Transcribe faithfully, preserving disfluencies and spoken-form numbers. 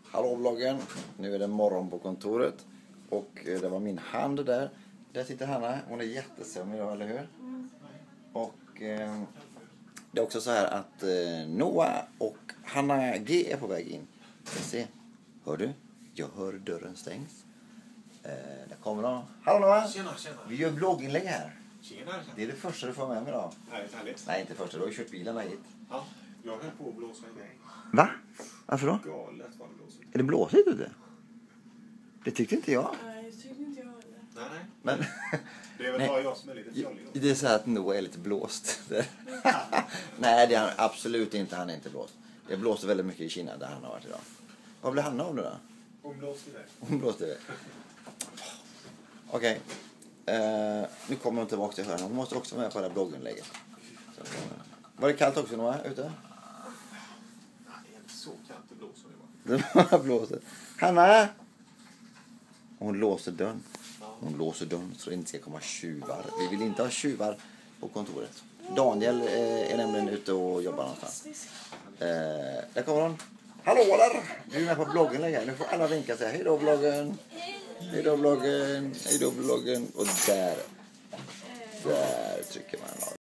Hallå bloggen, nu är det morgon på kontoret. Och det var min hand där. Där sitter Hanna, hon är jättesömnig idag, eller hur? Mm. Och eh, det är också så här att eh, Noah och Hanna G är på väg in. Ska se, hör du? Jag hör dörren stängs. Eh, där kommer de. Hallå Noah! Tjena, tjena. Vi gör blogginlägg här. Tjena. Det är det första du får med mig idag. Härligt, härligt. Nej, inte första, du har ju kört bilen hit. Ja, jag höll på att blåsa igång. Va? Varför då? Galet vad det blåser. Är det blåsigt ute? Det tyckte inte jag. Nej, jag tyckte inte jag heller. Nej, nej. Men Det är väl Nej. bara jag som är lite fjollig då. det är så här att Noah är lite blåst. Nej, det är han absolut inte. Han är inte blåst. Det blåser väldigt mycket i Kina där han har varit idag. Vad blev Hanna om det då? Hon blåste iväg. Hon blåste det. Okej. Eh, nu kommer hon tillbaka till hörnan. Hon måste också vara med på det här blogginlägget. Så, var det kallt också Noah ute? Nej, det är inte så kallt det blåser det bara. Det bara blåser. Hanna! Hon låser dörren. Hon låser dörren så det inte ska komma tjuvar. Vi vill inte ha tjuvar på kontoret. Daniel eh, är nämligen ute och jobbar någonstans. Eh, där kommer hon. Hallå där! Du är med på bloggen längre. Nu får alla vinka och säga hej då bloggen. Hej då bloggen. Hej då bloggen. Och där. Där trycker man.